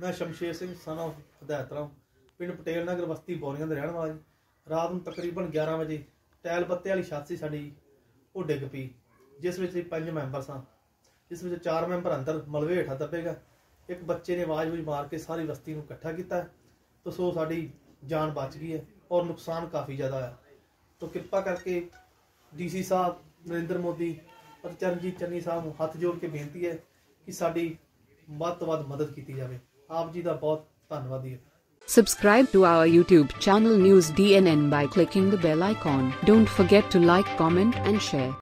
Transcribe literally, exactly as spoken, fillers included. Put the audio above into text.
मैं Shamsher Singh son of Hadait Ram पिंड पटेल नगर बस्ती बौलियां दे रहण वाला जी। रात ਨੂੰ तकरीबन ग्यारह वजे टैल बत्ते वाली छत सी साडी ਉਹ ਡਿੱਗ ਪਈ, जिस ਵਿੱਚ पंज मैंबर सां, जिस ਵਿੱਚ चार मैंबर अंदर मलबे हेठा दबे गए। एक बच्चे ने आवाज़ वूज मार के सारी बस्ती को इकट्ठा किया, तो सो साडी जान बच गई है और नुकसान काफ़ी ज़्यादा है। तो कृपा करके डी सी साहब नरेंद्र मोदी और चरणजीत चन्नी साहब हथ जोड़ के बेनती है कि साडी ਵੱਧ ਤੋਂ ਵੱਧ मदद की जाए। आप जी का बहुत धन्यवादी है। Subscribe to our YouTube channel News D N N by clicking the bell icon. Don't forget to like, comment and share.